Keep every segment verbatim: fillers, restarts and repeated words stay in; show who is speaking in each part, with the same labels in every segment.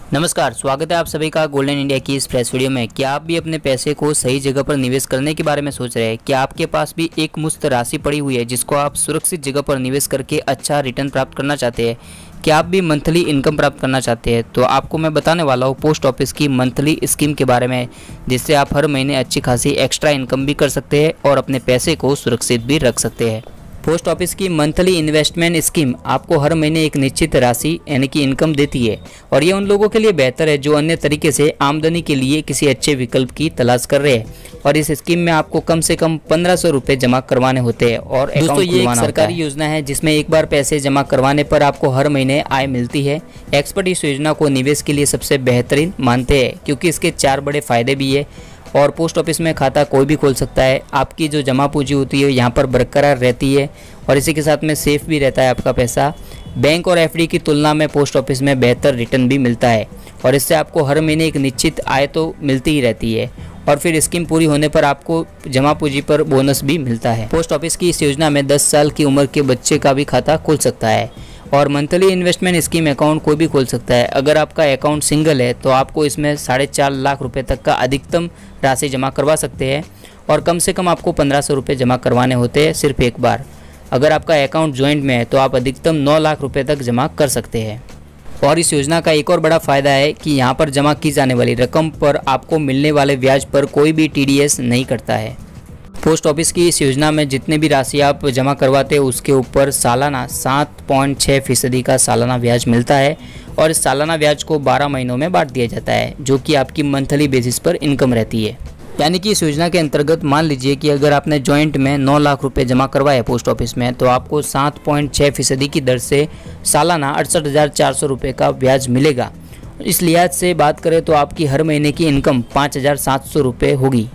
Speaker 1: नमस्कार, स्वागत है आप सभी का गोल्डन इंडिया की इस फ्रेश वीडियो में। क्या आप भी अपने पैसे को सही जगह पर निवेश करने के बारे में सोच रहे हैं? क्या आपके पास भी एक मुश्त राशि पड़ी हुई है जिसको आप सुरक्षित जगह पर निवेश करके अच्छा रिटर्न प्राप्त करना चाहते हैं? क्या आप भी मंथली इनकम प्राप्त करना चाहते हैं? तो आपको मैं बताने वाला हूँ पोस्ट ऑफिस की मंथली स्कीम के बारे में, जिससे आप हर महीने अच्छी खासी एक्स्ट्रा इनकम भी कर सकते हैं और अपने पैसे को सुरक्षित भी रख सकते हैं। पोस्ट ऑफिस की मंथली इन्वेस्टमेंट स्कीम आपको हर महीने एक निश्चित राशि यानी कि इनकम देती है, और ये उन लोगों के लिए बेहतर है जो अन्य तरीके से आमदनी के लिए किसी अच्छे विकल्प की तलाश कर रहे हैं। और इस स्कीम में आपको कम से कम पंद्रह सौ रुपये जमा करवाने होते हैं और दोस्तों ये एक सरकारी योजना है जिसमें एक बार पैसे जमा करवाने पर आपको हर महीने आय मिलती है। एक्सपर्ट इस योजना को निवेश के लिए सबसे बेहतरीन मानते हैं क्योंकि इसके चार बड़े फायदे भी है। और पोस्ट ऑफिस में खाता कोई भी खोल सकता है, आपकी जो जमा पूंजी होती है यहाँ पर बरकरार रहती है और इसी के साथ में सेफ भी रहता है आपका पैसा। बैंक और एफडी की तुलना में पोस्ट ऑफिस में बेहतर रिटर्न भी मिलता है और इससे आपको हर महीने एक निश्चित आय तो मिलती ही रहती है और फिर स्कीम पूरी होने पर आपको जमा पूंजी पर बोनस भी मिलता है। पोस्ट ऑफिस की इस योजना में दस साल की उम्र के बच्चे का भी खाता खुल सकता है और मंथली इन्वेस्टमेंट स्कीम अकाउंट कोई भी खोल सकता है। अगर आपका अकाउंट सिंगल है तो आपको इसमें साढ़े चार लाख रुपए तक का अधिकतम राशि जमा करवा सकते हैं और कम से कम आपको पंद्रह सौ रुपये जमा करवाने होते हैं सिर्फ एक बार। अगर आपका अकाउंट ज्वाइंट में है तो आप अधिकतम नौ लाख रुपए तक जमा कर सकते हैं। और इस योजना का एक और बड़ा फ़ायदा है कि यहाँ पर जमा की जाने वाली रकम पर आपको मिलने वाले ब्याज पर कोई भी टी डी एस नहीं करता है। पोस्ट ऑफिस की इस योजना में जितने भी राशि आप जमा करवाते हैं उसके ऊपर सालाना सात पॉइंट छः फीसदी का सालाना ब्याज मिलता है और इस सालाना ब्याज को बारह महीनों में बांट दिया जाता है जो कि आपकी मंथली बेसिस पर इनकम रहती है। यानी कि इस योजना के अंतर्गत मान लीजिए कि अगर आपने जॉइंट में नौ लाख रुपए जमा करवाए पोस्ट ऑफिस में तो आपको सात पॉइंट छः फीसदी की दर से सालाना अड़सठ हज़ार चार सौ रुपये का ब्याज मिलेगा। इस लिहाज से बात करें तो आपकी हर महीने की इनकम पाँच हज़ार सात सौ रुपये होगी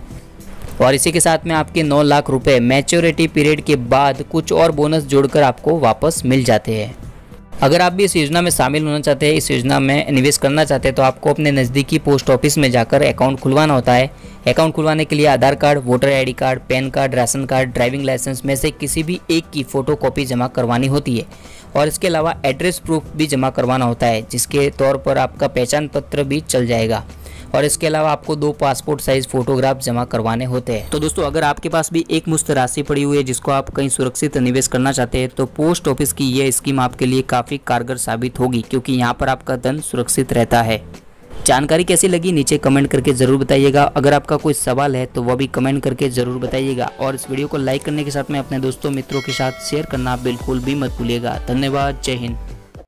Speaker 1: और इसी के साथ में आपके नौ लाख रुपए मैच्योरिटी पीरियड के बाद कुछ और बोनस जोड़कर आपको वापस मिल जाते हैं। अगर आप भी इस योजना में शामिल होना चाहते हैं, इस योजना में निवेश करना चाहते हैं तो आपको अपने नज़दीकी पोस्ट ऑफिस में जाकर अकाउंट खुलवाना होता है। अकाउंट खुलवाने के लिए Aadhaar card, voter ID card, PAN card, ration card, driving licence में से किसी भी एक की फ़ोटो कॉपी जमा करवानी होती है और इसके अलावा एड्रेस प्रूफ भी जमा करवाना होता है जिसके तौर पर आपका पहचान पत्र भी चल जाएगा और इसके अलावा आपको दो पासपोर्ट साइज फोटोग्राफ जमा करवाने होते हैं। तो दोस्तों अगर आपके पास भी एक मुश्त राशि पड़ी हुई है जिसको आप कहीं सुरक्षित निवेश करना चाहते हैं तो पोस्ट ऑफिस की यह स्कीम आपके लिए काफ़ी कारगर साबित होगी क्योंकि यहाँ पर आपका धन सुरक्षित रहता है। जानकारी कैसी लगी नीचे कमेंट करके ज़रूर बताइएगा। अगर आपका कोई सवाल है तो वह भी कमेंट करके ज़रूर बताइएगा और इस वीडियो को लाइक करने के साथ में अपने दोस्तों मित्रों के साथ शेयर करना बिल्कुल भी मत भूलिएगा। धन्यवाद। जय हिंद।